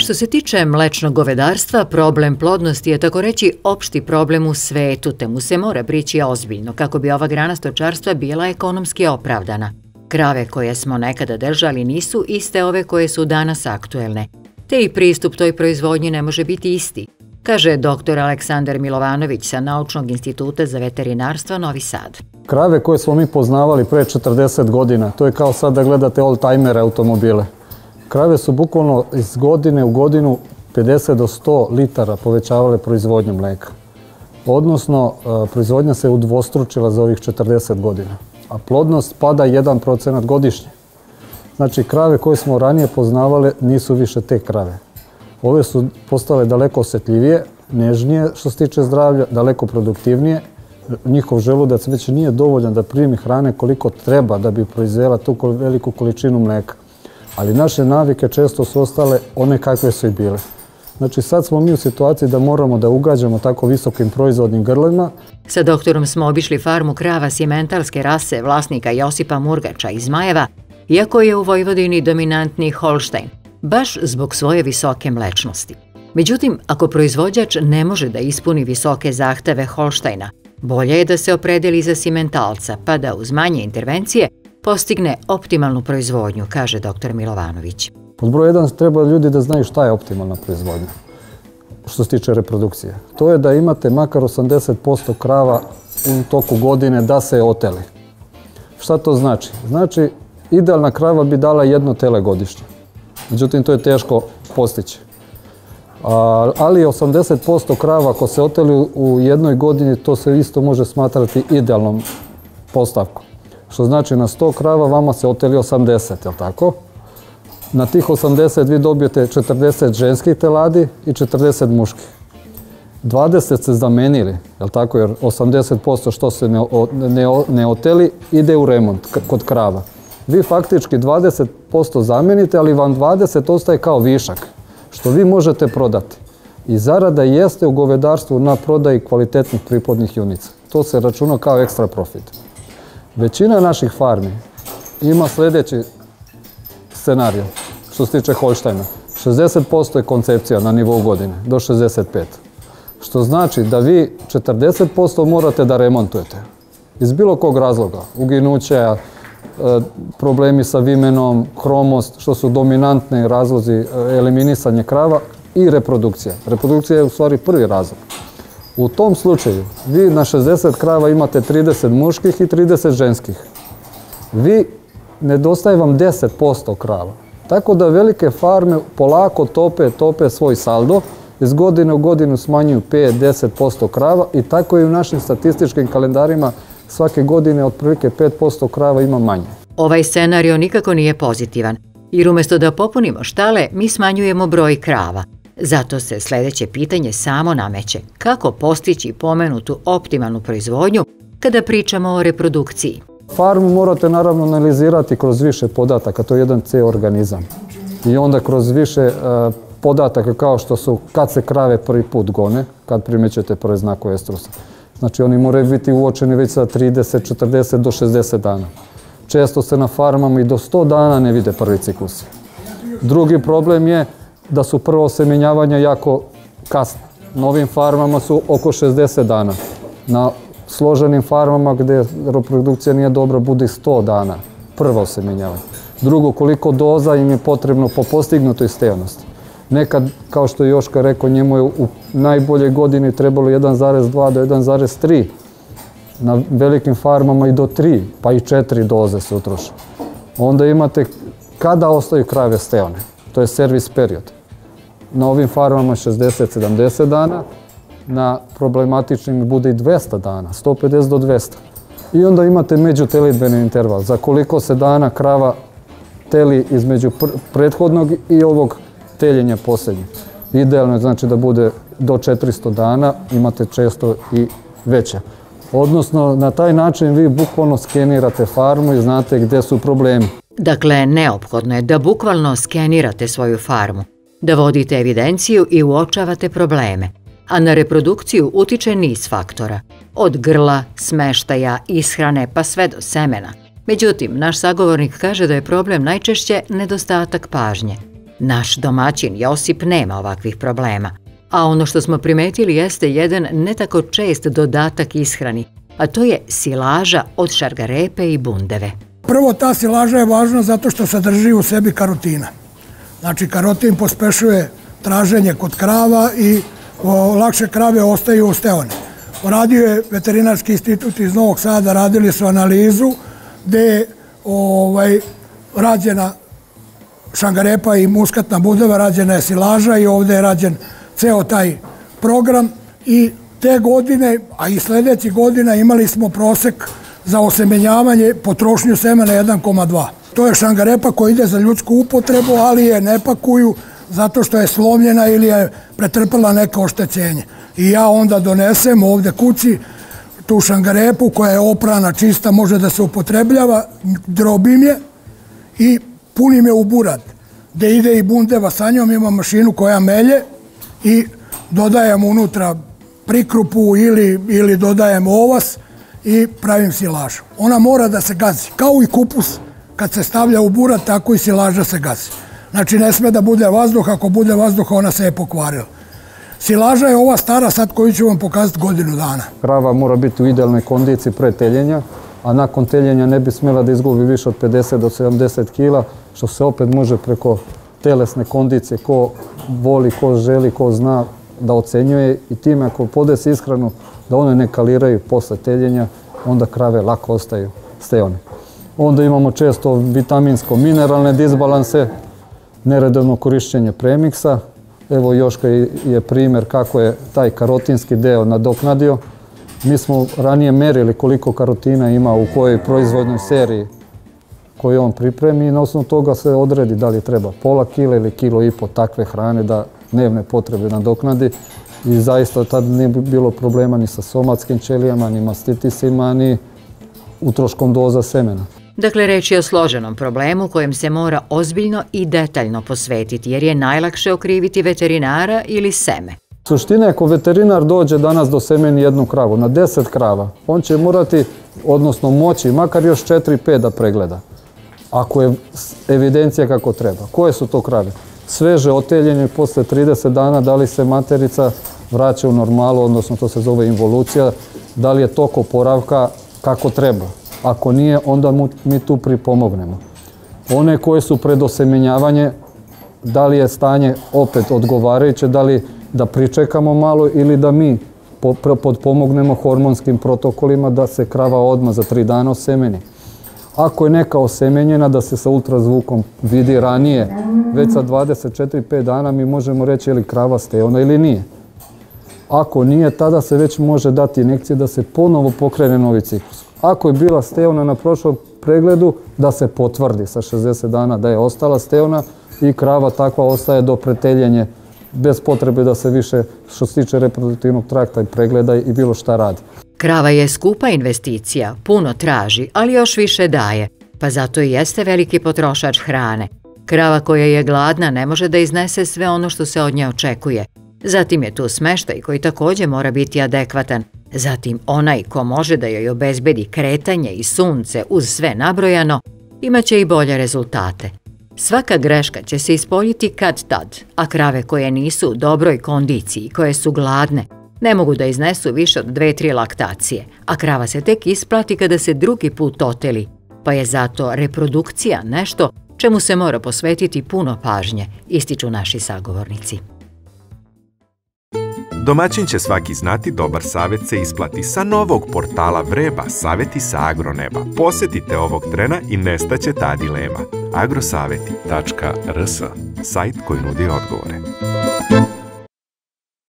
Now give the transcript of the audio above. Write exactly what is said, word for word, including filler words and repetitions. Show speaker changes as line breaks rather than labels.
Što se tiče mlečnog govedarstva, problem plodnosti je tako reći opšti problem u svetu, te mu se mora prići ozbiljno kako bi ova grana stočarstva bila ekonomski opravdana. Krave koje smo nekada držali nisu iste ove koje su danas aktuelne, te i pristup toj proizvodnji ne može biti isti, kaže doktor Aleksandar Milovanović sa Naučnog instituta za veterinarstvo Novi Sad.
Krave koje smo mi poznavali pre četrdeset godina, to je kao sad da gledate oldtimere automobile. Krave su bukvalno iz godine u godinu pedeset do sto litara povećavale proizvodnju mleka. Odnosno, proizvodnja se udvostručila za ovih četrdeset godina, a plodnost pada jedan procenat godišnje. Znači, krave koje smo ranije poznavale nisu više te krave. Ove su postale daleko osjetljivije, nežnije što se tiče zdravlja, daleko produktivnije. Njihov želudac već nije dovoljan da primi hrane koliko treba da bi proizvela tu veliku količinu mleka. Ali naše navike često su ostale one kakve su i bile. Znači sad smo mi u situaciji da moramo da ugađamo tako visokim proizvodnim grlima.
Sa doktorom smo obišli farmu krava simentalske rase vlasnika Josipa Murgača iz Zmajeva, iako je u Vojvodini dominantni Holštajn, baš zbog svoje visoke mlečnosti. Međutim, ako proizvođač ne može da ispuni visoke zahteve Holštajna, bolje je da se opredeli za simentalca, pa da uz manje intervencije postigne optimalnu proizvodnju, kaže doktor Milovanović.
Pod broj jedan treba ljudi da znaju šta je optimalna proizvodnja, što se tiče reprodukcije. To je da imate makar osamdeset posto krava u toku godine da se oteli. Šta to znači? Znači, idealna krava bi dala jedno tele godišnje. Međutim, to je teško postići. Ali osamdeset posto krava ako se oteli u jednoj godini, to se isto može smatrati idealnom postavkom. Što znači na sto krava vama se oteli osamdeset, je li tako? Na tih osamdeset vi dobijete četrdeset ženskih teladi i četrdeset muških. dvadeset se zamenili, je li tako? Jer osamdeset posto što se ne, ne, ne oteli ide u remont kod krava. Vi faktički dvadeset posto zamenite, ali vam dvadeset ostaje kao višak, što vi možete prodati. I zarada jeste u govedarstvu na prodaji kvalitetnih priplodnih junica. To se računa kao ekstra profit. Većina naših farmi ima sljedeći scenarij, što se tiče Holštajna. šezdeset posto je koncepcija na nivou godine, do šezdeset pet. Što znači da vi četrdeset posto morate da remontujete. Iz bilo kog razloga, uginuće, problemi sa vimenom, hromost, što su dominantni razlozi eliminisanja krava i reprodukcija. Reprodukcija je u stvari prvi razlog. U tom slučaju vi na šezdeset krava imate trideset muških i trideset ženskih. Vi nedostaje vam deset posto krava. Tako da velike farme polako tope, tope svoj saldo, iz godine u godinu smanjuju pet do deset posto krava i tako i u našim statističkim kalendarima svake godine otprilike pet posto krava ima manje.
Ovaj scenario nikako nije pozitivan, jer umjesto da popunimo štale, mi smanjujemo broj krava. Zato se sljedeće pitanje samo nameće. Kako postići pomenutu optimalnu proizvodnju kada pričamo o reprodukciji?
Farmu morate naravno analizirati kroz više podataka, to je jedan C organizam. I onda kroz više uh, podataka kao što su kad se krave prvi put gone, kad primećete prve znakove estrusa. Znači oni moraju biti uočeni već sa trideset, četrdeset do šezdeset dana. Često se na farmama i do sto dana ne vide prvi ciklusi. Drugi problem je da su prvo semenjavanja jako kasne. Na ovim farmama su oko šezdeset dana. Na složenim farmama gdje reprodukcija nije dobra bude sto dana. Prvo semenjavanje. Drugo, koliko doza im je potrebno po postignutoj stejanosti. Nekad, kao što je Joška rekao, njemu je u najboljoj godini trebalo jedan zarez dva do jedan zarez tri. Na velikim farmama i do tri, pa i četiri doze se utroše. Onda imate kada ostaju krave stajone. To je servis period. Na ovim farmama šezdeset do sedamdeset dana, na problematičnim bude i dvesta dana, sto pedeset do dvesta. I onda imate međutelidbeni interval, za koliko se dana krava teli između prethodnog i ovog teljenja posljednjeg. Idealno je znači da bude do četiristo dana, imate često i veće. Odnosno, na taj način vi bukvalno skenirate farmu i znate gdje su problemi.
Dakle, neophodno je da bukvalno skenirate svoju farmu, da vodite evidenciju i uočavate probleme, a na reprodukciju utiče niz faktora, od grla, smeštaja, ishrane pa sve do semena. Međutim, naš sagovornik kaže da je problem najčešće nedostatak pažnje. Naš domaćin Josip nema ovakvih problema, a ono što smo primetili jeste jedan ne tako čest dodatak ishrani, a to je silaža od šargarepe i bundeve.
Prvo, ta silaža je važna zato što sadrži u sebi karotina. Znači, karotin pospešuje traženje kod krava i lakše krave ostaju steone. Radio je Veterinarski institut iz Novog Sada, radili su analizu gde je ovaj, rađena šangarepa i muskatna bundeva, rađena je silaža i ovde je rađen ceo taj program i te godine, a i sledećih godina imali smo prosek za osemenjavanje, potrošnju semena jedan zarez dva. To je šangarepa koja ide za ljudsku upotrebu, ali je ne pakuju zato što je slomljena ili je pretrpela neko oštećenje. I ja onda donesem ovde kući tu šangarepu koja je oprana, čista, može da se upotrebljava, drobim je i punim je u burat, gde ide i bundeva sa njom, ima mašinu koja melje i dodajem unutra prikrupu ili, ili dodajem ovas i pravim silažu. Ona mora da se gazi, kao i kupus kad se stavlja u burat, tako i silaža se gazi. Znači ne sme da bude vazduh, ako bude vazduha ona se je pokvarila. Silaža je ova stara sad koju ću vam pokazati godinu dana.
Krava mora biti u idealnoj kondiciji pre teljenja, a nakon teljenja ne bi smjela da izgubi više od pedeset do sedamdeset kila, što se opet može preko telesne kondicije, ko voli, ko želi, ko zna da ocenjuje i time ako podesi ishranu da one ne kaliraju posle teljenja, onda krave lako ostaju steone. Onda imamo često vitaminsko-mineralne disbalanse, neredovno korišćenje premiksa. Evo Joška je primjer kako je taj karotinski deo nadoknadio. Mi smo ranije merili koliko karotina ima u kojoj proizvodnoj seriji koju on pripremi i na osnovu toga se odredi da li treba pola kila ili kilo i po takve hrane da dnevne potrebe nadoknadi. I zaista tad nije bilo problema ni sa somatskim ćelijama, ni mastitisima, ni utroškom doza semena.
Dakle, reč je o složenom problemu kojem se mora ozbiljno i detaljno posvetiti, jer je najlakše okriviti veterinara ili seme.
Suština je ako veterinar dođe danas do semeni jednu kravu, na deset krava, on će morati, odnosno moći, makar još četiri pet da pregleda. Ako je evidencija kako treba. Koje su to krave? Sveže oteljenje posle trideset dana, da li se materica vraća u normalu, odnosno to se zove involucija, da li je tok oporavka kako treba. Ako nije, onda mi tu pripomognemo. One koje su pred osemenjavanje, da li je stanje opet odgovarajuće, da li da pričekamo malo ili da mi podpomognemo hormonskim protokolima da se krava odmah za tri dana osemeni. Ako je neka osemenjena, da se sa ultrazvukom vidi ranije, već sa dvadeset četiri do pet dana mi možemo reći je li krava steona ili nije. Ako nije, tada se već može dati injekcije da se ponovo pokrene novi ciklus. Ako je bila steona na prošlom pregledu, da se potvrdi sa šezdeset dana da je ostala steona i krava takva ostaje do preteljenja bez potrebe da se više, što se tiče reproduktivnog trakta, pregleda i bilo šta radi.
Krava je skupa investicija, puno traži, ali još više daje, pa zato i jeste veliki potrošač hrane. Krava koja je gladna ne može da iznese sve ono što se od nje očekuje. Zatim je tu smeštaj koji također mora biti adekvatan. Zatim onaj ko može da joj obezbedi kretanje i sunce uz sve nabrojano, imaće i bolje rezultate. Svaka greška će se ispoljiti kad tad, a krave koje nisu u dobroj kondiciji, koje su gladne, ne mogu da iznesu više od dve tri laktacije, a krava se tek isplati kada se drugi put oteli, pa je zato reprodukcija nešto čemu se mora posvetiti puno pažnje, ističu naši sagovornici.
Domaćin će svaki znati, dobar savjet se isplati. Sa novog portala Vreba, savjeti sa Agroneba. Posjetite ovog trena i nestaće ta dilema. agrosaveti tačka r s, sajt koji nudi odgovore.